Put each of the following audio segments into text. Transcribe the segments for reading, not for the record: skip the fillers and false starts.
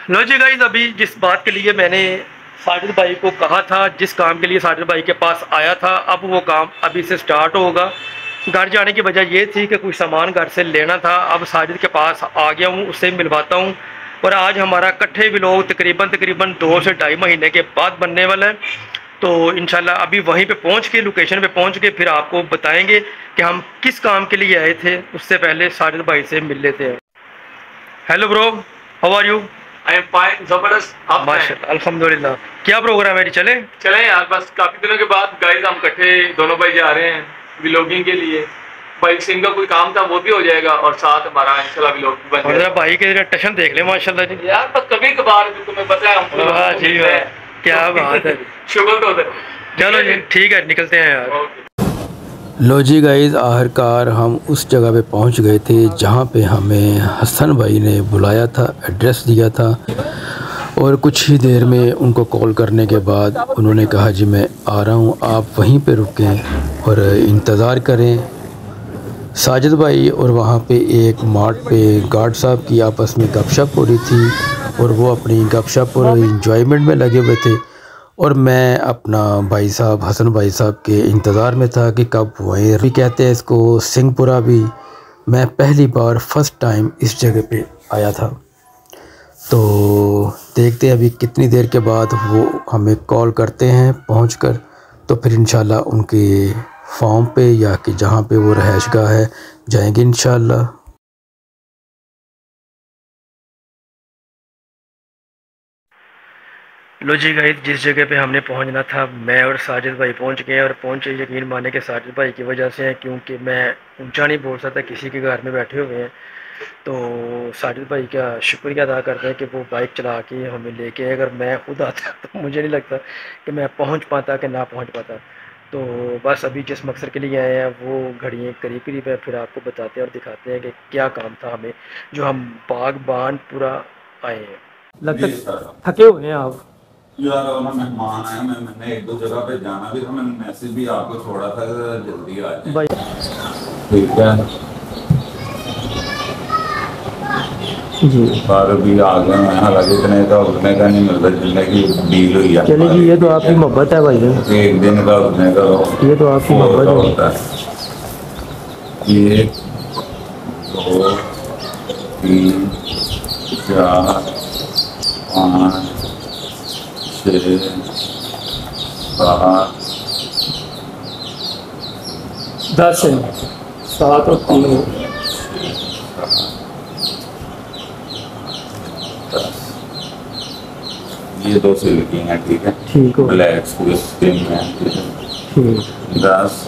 लो जी guys, अभी जिस बात के लिए मैंने साजिद भाई को कहा था, जिस काम के लिए साजिद भाई के पास आया था, अब वो काम अभी से स्टार्ट होगा। घर जाने की वजह ये थी कि कुछ सामान घर से लेना था। अब साजिद के पास आ गया हूँ, उससे मिलवाता हूँ। और आज हमारा इकट्ठे व्लॉग तकरीबन 2 से ढाई महीने के बाद बनने वाला है। तो इंशाल्लाह अभी वहीं पे पहुँच के, लोकेशन पे पहुँच के फिर आपको बताएंगे कि हम किस काम के लिए आए थे। उससे पहले साजिद भाई से मिल लेते हैं। Hello bro, how are you? I am fine, जबरदस्त। आप माशाल्लाह, अल्हम्दुलिल्लाह। क्या प्रोग्राम है जी? चले यार, बस काफी दिनों के बाद गाइस हम इकट्ठे दोनों भाई जा रहे हैं व्लॉगिंग के लिए। भाई सिंह का कोई काम था वो भी हो जाएगा और साथ हमारा इंशाल्लाह व्लॉग भी बन जाएगा। भाई के टशन देख ले, माशाल्लाह जी। यार बस कभी कभार तुम्हें पता है हम वाह जी वाह, क्या बात है। शुगर तो होता है। चलो जी ठीक है, निकलते हैं यार। लो जी गाइज़, आखिरकार हम उस जगह पे पहुंच गए थे जहां पे हमें हसन भाई ने बुलाया था, एड्रेस दिया था। और कुछ ही देर में उनको कॉल करने के बाद उन्होंने कहा जी मैं आ रहा हूं, आप वहीं पे रुकें और इंतज़ार करें। साजिद भाई और वहाँ पे एक मार्ट पे गार्ड साहब की आपस में गपशप हो रही थी और वो अपनी गपशप और इंजॉयमेंट में लगे हुए थे। और मैं अपना भाई साहब हसन भाई साहब के इंतज़ार में था कि कब वहीं भी कहते हैं इसको सिंहपुरा भी। मैं पहली बार फर्स्ट टाइम इस जगह पे आया था। तो देखते हैं अभी कितनी देर के बाद वो हमें कॉल करते हैं पहुंचकर। तो फिर इंशाल्लाह उनके फार्म पे या कि जहाँ पे वो रहायशगाह है जाएंगे इंशाल्लाह। लो जी गाइस, जिस जगह पे हमने पहुंचना था मैं और साजिद भाई पहुंच गए। और पहुंचे यकीन माने के साजिद भाई की वजह से है, क्योंकि मैं ऊंचा नहीं बोल सकता, किसी के घर में बैठे हुए हैं। तो साजिद भाई का शुक्रिया अदा करते हैं कि वो बाइक चला के हमें लेके आए। अगर मैं खुद आता तो मुझे नहीं लगता कि मैं पहुंच पाता कि ना पहुंच पाता। तो बस अभी जिस मकसद के लिए आए हैं वो घड़ियाँ करीब करीब है, फिर आपको बताते हैं और दिखाते हैं कि क्या काम था हमें, जो हम बागबान पूरा आए हैं। लगता थके हुए हैं आप यार? ना मेहमान आए, मैंने एक दो जगह पे जाना भी था, मैंने मैसेज भी आपको छोड़ा था जल्दी आ जाए। ठीक है जी, पर भी आ गए मैं, हालांकि इतने का उठने का नहीं मिलता जितने की डील हुई है। चलिए जी, ये तो आपकी मोहब्बत है भाई, एक दिन का उठने का ये तो आपकी मोहब्बत होता है। 1 2 3 4 5 6 7 10 7 और 3 ये 2 सिल्की हैं, ठीक है, ठीक हो, ब्लैक स्किन है, ठीक है। 10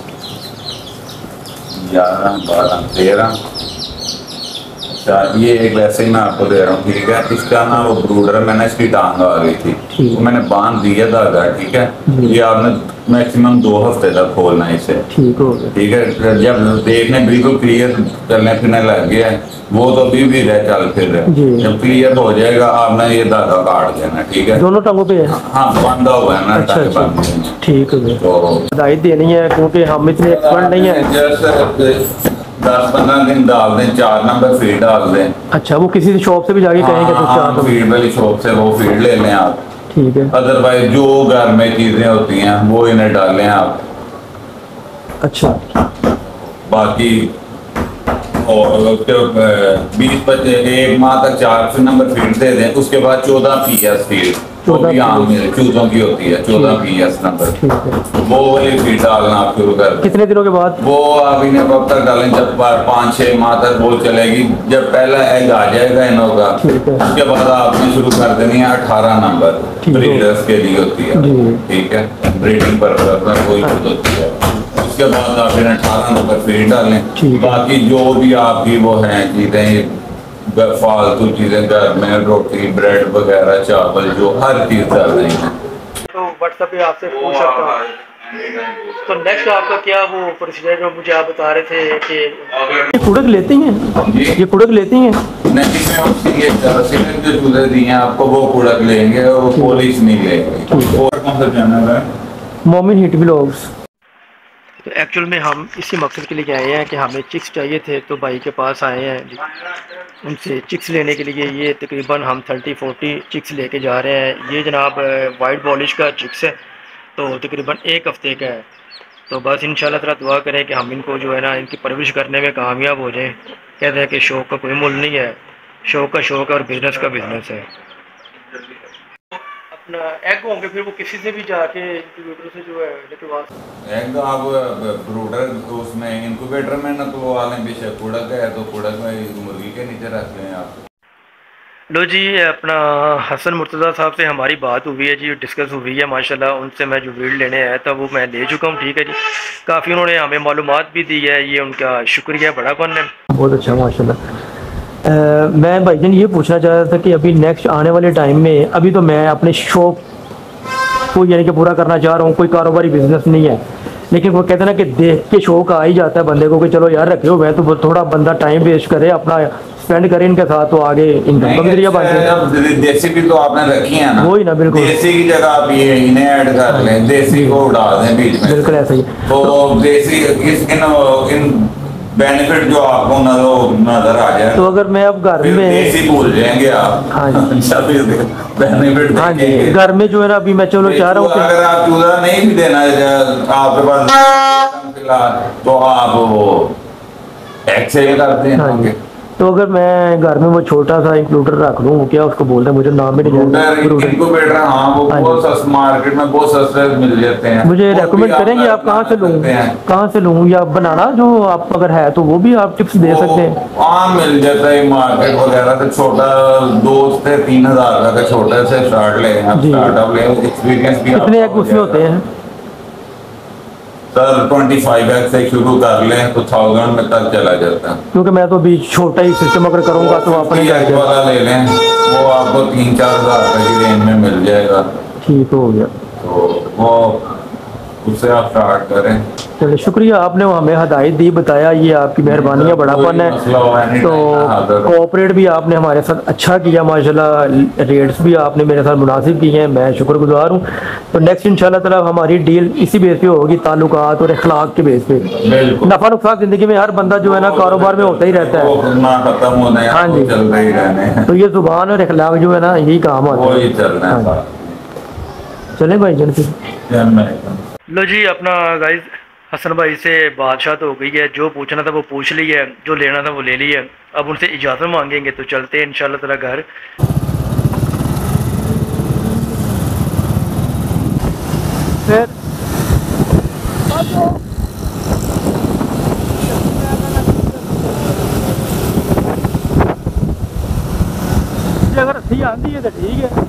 11 12 13। अच्छा, ये एक वैसे ही मैं आपको दे रहा हूँ, ठीक है। इसका ना वो ब्रूडर, मैंने इसकी टांग आ गई थी, तो मैंने बांध दिया धागा, ठीक है। ये आपने मैक्सिमम 2 हफ्ते तक खोलना है इसे, ठीक हो गया, ठीक है। जब देखने बिल्कुल क्लियर चलने फिरने लग गया है, वो तो अभी भी रह चल फिर रहे, जब क्लियर हो जाएगा आपने ये धागा काट देना, ठीक है। दोनों टांगों पे है? हाँ, बांधा हुआ है ना। अच्छा, ठीक है। तो बधाई देनी है क्योंकि हम इतने एक्सपर्ट नहीं है। 10-15 दिन डाल दें, 4 नंबर फीड डाल दें। अच्छा, वो किसी शॉप से भी जाके कहेंगे तो 4 नंबर फीड वाली शॉप से वो फीड ले लें आप, ठीक है। अदरवाइज जो घर में चीजें होती हैं वो इन्हें डालें आप। अच्छा, बाकी और 20-25 1 माह तक 4 नंबर फीड दे दें। उसके बाद 14 PS फीड, जो भी आम चूजों की होती है, 14 PS नंबर, वो वाली फीड डालना आप शुरू कर। कितने दिनों के बाद? वो आप इन्हें कब तक डालें? जब 5-6 माह तक वो चलेगी। जब पहला एग आ जाएगा इनों का, उसके बाद आपने शुरू कर देनी है 18 नंबर, ब्रीडर्स के लिए होती है, ठीक है, ब्रीडिंग पर्पस में कोई होती है। उसके बाद आप इन्हें 18 नंबर फीड डालें। बाकी जो भी आपकी वो हैं चीजें, फालतू चीजें घर में, रोटी ब्रेड वगैरह, चावल, जो हर चीज डाल रही है। तो व्हाट्सएप पे आपसे पूछ सकता हूँ। तो नेक्स्ट आपका क्या वो प्रोसीजर जो मुझे आप बता रहे थे कि ये कुड़क लेती हैं? ये कुड़क लेती हैं? नहीं, ये जो चूजे दिए हैं आपको वो कुड़क लेंगे, वो पॉलिश नहीं लेंगे। और कौन सा चैनल है? मोमिन हिट व्लॉग्स। तो एक्चुअल में हम इसी मकसद के लिए आए हैं कि हमें चिक्स चाहिए थे, तो भाई के पास आए हैं। उनसे चिक्स लेने के लिए। ये तकरीबन हम 30-40 चिक्स लेके जा रहे हैं। ये जनाब वाइट पॉलिश का चिक्स है, तो तकरीबन 1 हफ़्ते का है। तो बस इंशाल्लाह ताला दुआ करें कि हम इनको जो है ना इनकी परवरिश करने में कामयाब हो जाएं। कहते हैं कि शौक़ का कोई मुल नहीं है, शौक़ का शौक़ है और बिज़नेस का बिज़नेस है। अपना एग होंगे फिर वो किसी से भी जाके इंक्यूबेटर से जो है निकलवा एग आप ब्रूडर उसमें इंक्यूबेटर में निकलवा लें, बेशक कुड़क है तो कुड़क में मुर्गी के नीचे रख लें आप। लो जी, अपना हसन मुर्तज़ा साहब से हमारी बात हुई है जी, डिस्कस हुई है माशाल्लाह। उनसे मैं जो वीड लेने आया था वो मैं ले चुका हूँ, ठीक है जी। काफ़ी उन्होंने हमें मालूमात भी दी है, ये उनका शुक्रिया बड़ा कौन है। बहुत अच्छा माशाल्लाह। मैं भाईजान ये पूछना चाह रहा था कि अभी नेक्स्ट आने वाले टाइम में, अभी तो मैं अपने शौक़ को यानी कि पूरा करना चाह रहा हूँ, कोई कारोबारी बिजनेस नहीं है, लेकिन वो कहते हैं ना कि देख के शौक़ आ ही जाता है बंदे को कि चलो यार रखे हुए हैं तो थोड़ा बंदा टाइम वेस्ट करे, अपना स्पेंड करें इनके साथ, तो आगे इनकम का भी जरिया बन जाए। देसी भी तो आपने रखी है ना, वही ना, बिल्कुल देसी की जगह आप ये इन्हें ऐड कर लें, देसी को उड़ा दें बीच में, बिल्कुल ऐसा ही। तो देसी इन बेनिफिट जो आपको नजर आ जाए, तो अगर मैं अब घर में देसी भूल जाएंगे आप। हाँ जी बेनिफिट हाँ जी, घर में जो है ना अभी मैं चलो चाह रहा हूँ कि अगर आप चूजा नहीं भी देना आपके पास फिलहाल, तो आप वो एक्सेल करते हैं। तो अगर मैं घर में वो छोटा सा इंक्लूडर रख लूँ, क्या उसको बोलते हैं, मुझे नाम भी नहीं जानता। इंक्यूबेटर, हाँ वो बहुत सस्ता, मार्केट में बहुत सस्ते मिल जाते हैं। मुझे रेकमेंड करेंगे आप कहाँ से लूँ, कहाँ से लूँ, या बनाना जो आप अगर है तो वो भी आप टिप्स दे सकते हैं। हाँ मिल जाता है मार्केट वगैरह से, छोटा 2 से 3 हज़ार का छोटे से स्टार्ट ले, स्टार्टअप ले, एक्सपीरियंस भी। कितने एग उसमें होते हैं सर? 25 एग से शुरू कर लें तो 1000 में तक चला जाता है। क्योंकि मैं तो अभी छोटा ही सिस्टम अगर करूँगा तो अपने वाला ले लें, वो आपको 3-4 हज़ार की रेंज में मिल जाएगा। ठीक हो गया, तो वो उससे आप स्टार्ट करें। चलिए शुक्रिया, आपने हमें हदायत दी, बताया, ये आपकी मेहरबानी है, बड़ापन है। तो कोऑपरेट भी आपने हमारे साथ अच्छा किया माशाल्लाह, रेट्स भी आपने मेरे साथ मुनासिब किए हैं, मैं शुक्रगुजार हूँ। तो नेक्स्ट इंशाल्लाह ताला हमारी डील इसी बेस पे होगी, ताल्लुकात और अखलाक के बेस पे। नफा नुकसान जिंदगी में हर बंदा जो है ना कारोबार में होता ही रहता है। हाँ जी, तो ये जुबान और अखलाक जो है ना यही काम आता है। चले भाई जन फिर लो जी, अपना गाइस हसन भाई से बादशाह तो हो गई है, जो पूछना था वो पूछ ली है, जो लेना था वो ले लिया। अब उनसे इजाज़त मांगेंगे तो चलते हैं इंशाल्लाह ताला घर। फिर अगर अच्छी आती है तो ठीक है,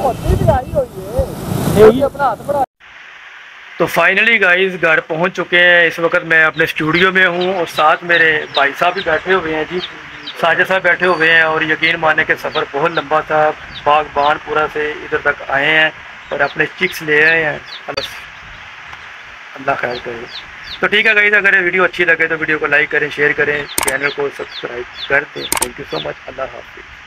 अपना हाथ बढ़ा। तो फाइनली गाइस घर पहुंच चुके हैं। इस वक्त मैं अपने स्टूडियो में हूं और साथ मेरे भाई साहब भी बैठे हुए हैं जी, साजिद साहब बैठे हुए हैं। और यकीन माने के सफ़र बहुत लंबा था, बागबानपुरा से इधर तक आए हैं और अपने चिक्स ले आए हैं। बस अल्लाह खैर करे। तो ठीक है गाइस, अगर वीडियो अच्छी लगे तो वीडियो को लाइक करें, शेयर करें, चैनल को सब्सक्राइब कर दें। थैंक यू सो मच, अल्लाह हाफिज़।